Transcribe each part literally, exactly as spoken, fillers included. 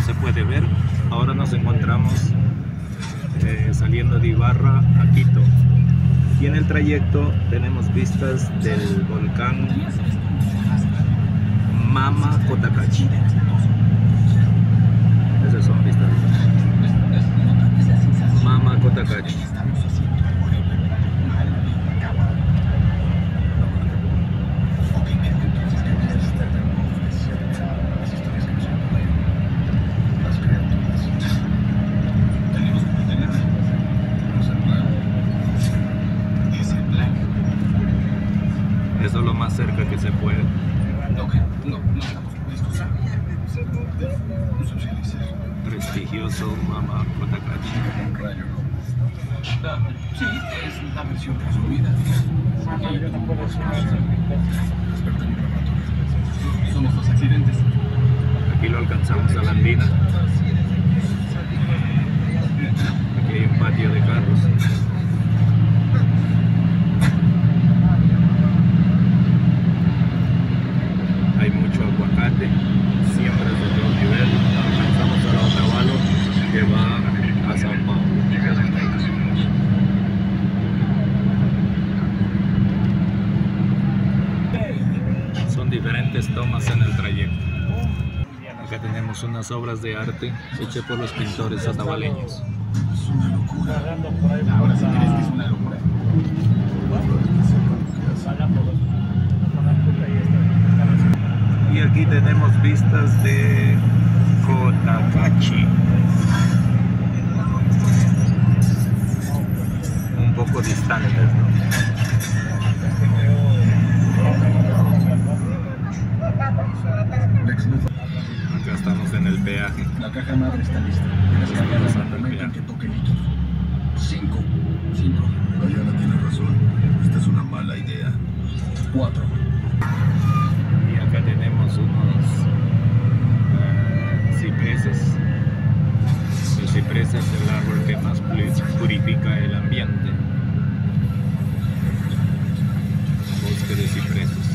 se puede ver. Ahora nos encontramos eh, saliendo de Ibarra a Quito, y en el trayecto tenemos vistas del volcán Mama Cotacachi. Esas son vistas Mama Cotacachi. Eso es lo más cerca que se puede. Prestigioso Mama Cotacachi. Sí, es la versión resumida. Somos los accidentes. Aquí lo alcanzamos a la andina. Aquí hay un patio de carros. Hay mucho aguacate, siembras de todo nivel. Alcanzamos a la Otavalo que va a Sao Paulo. Son diferentes tomas en el trayecto. Acá tenemos unas obras de arte hechas por los pintores otavaleños. Es una locura. Ahora sí crees que es una locura. Y aquí tenemos vistas de Cotacachi. Un poco distantes, ¿no? Acá estamos en el peaje. La caja madre está lista. Estamos en el Comentan peaje. que toque litros. Cinco. Cinco. Diana tiene razón. Esta es una mala idea. Cuatro. Y acá tenemos unos uh, cipreses. El ciprés es el árbol que más purifica el ambiente. Bosque de cipreses.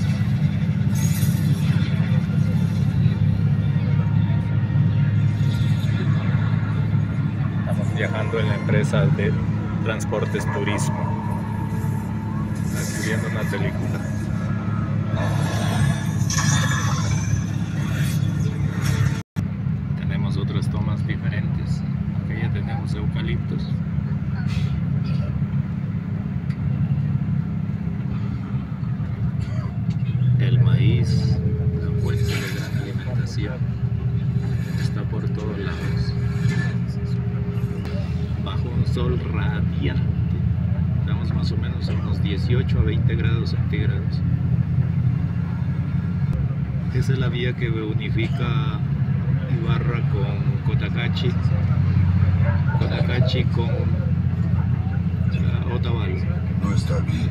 Estamos viajando en la empresa de Transportes Turismo, aquí viendo una película. Tenemos otras tomas diferentes. Acá ya tenemos eucaliptos. El maíz, la fuente de gran alimentación, está por todos lados. Bajo un sol radiante. Estamos más o menos a unos dieciocho a veinte grados centígrados. Esa es la vía que unifica Ibarra con Cotacachi, Cotacachi con uh, Otavalo. No está bien.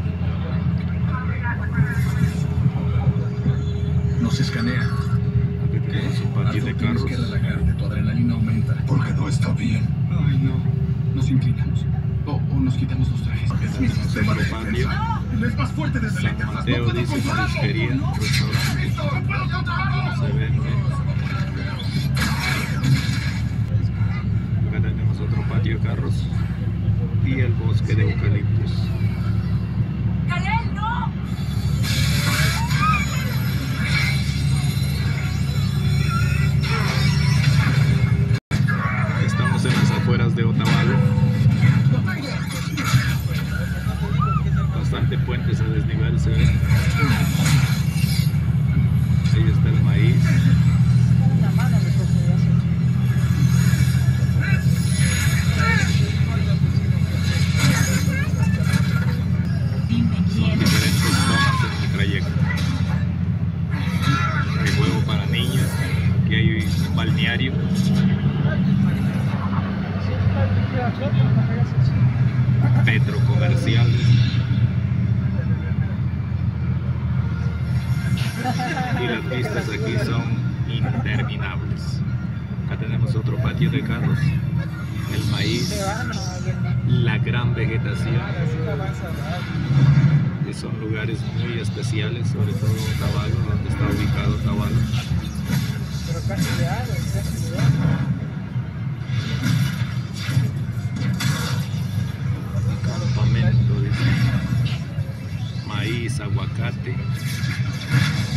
Nos escanea. Aquí tenemos un patio de carros. Tienes que relajarte, tu adrenalina aumenta. Porque no está bien. Ay, no. Nos inclinamos. O, o nos quitamos los trajes. Es mi sistema de Patio. defensa. Es más fuerte desde la San interfaz. Mateo No puedo dice controlarlo. marisquería, restaurante. ¡Listo! ¡No puedo controlarlo! Se vende. Acá tenemos otro patio de carros y el bosque de eucaliptos. ¡Gael, no! Estamos en las afueras de Otavalo. Bastante puentes a desnivel se ven. Ahí está el maíz. Son diferentes tomas en el trayecto. Hay juego para niños. Aquí hay un balneario. Petro comerciales. Y las vistas aquí son interminables. Acá tenemos otro patio de carros, el maíz, la gran vegetación, que son lugares muy especiales, sobre todo Otavalo, donde está ubicado Otavalo. maíz, aguacate,